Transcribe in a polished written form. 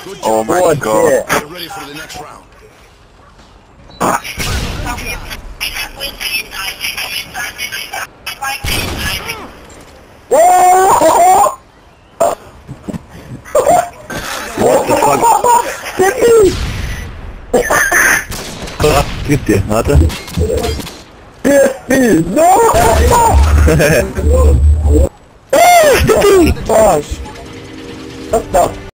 Oh my What god. shit? Get ready for the next round. Oh! What the fuck? Stiffy! Was gibt's dir? Warte. Stiffy! No! Stiffy! Fuck! What the